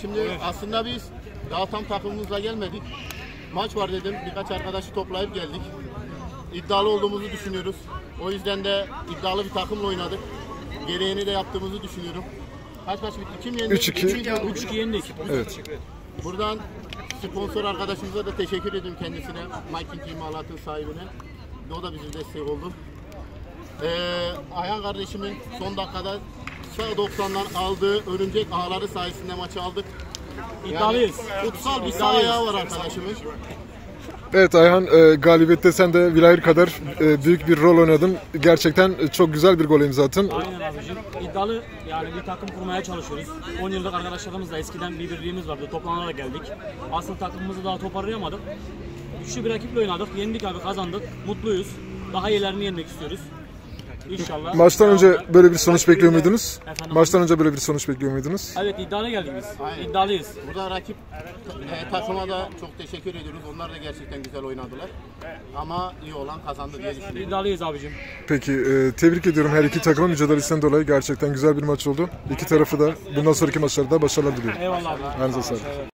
şimdi aslında biz daha tam takımımızla gelmedik. Maç var dedim, birkaç arkadaşı toplayıp geldik. İddialı olduğumuzu düşünüyoruz. O yüzden de iddialı bir takımla oynadık. Gereğini de yaptığımızı düşünüyorum. Kaç bitti? Kim yendi? 3-2 yendik. Evet. Buradan sponsor arkadaşımıza da teşekkür ediyorum kendisine. Viking İmalat'ın sahibine. O da bize destek oldu. Ayhan kardeşimin son dakikada sağ 90'dan aldığı örümcek ağları sayesinde maçı aldık. İddialıyız. Yani kutsal bir sağ ayağı var arkadaşımın. Evet Ayhan, galibiyette sen de Vilayır kadar büyük bir rol oynadın. Gerçekten çok güzel bir gol imza attın. Aynen abicim. İddialı yani bir takım kurmaya çalışıyoruz. 10 yıllık arkadaşlarımızla eskiden bir birliğimiz vardı. Toplanarak geldik. Asıl takımımızı daha toparlayamadık. Güçlü bir rakiple oynadık. Yendik abi, kazandık. Mutluyuz. Daha iyilerini yenmek istiyoruz. İnşallah. Maçtan önce böyle bir sonuç bekliyor muydunuz? Efendim? Maçtan önce böyle bir sonuç bekliyor muydunuz? Evet, iddiaya geldik biz. Aynen. İddialıyız. Burada rakip takıma da çok teşekkür ediyoruz. Onlar da gerçekten güzel oynadılar. Ama iyi olan kazandı diye düşünüyorum. İddialıyız abicim. Peki, tebrik ediyorum her iki takımın mücadelesinden dolayı. Gerçekten güzel bir maç oldu. İki tarafı da bundan sonraki maçlarda başarılar diliyorum. Eyvallah abi. Ayağınıza sağlık.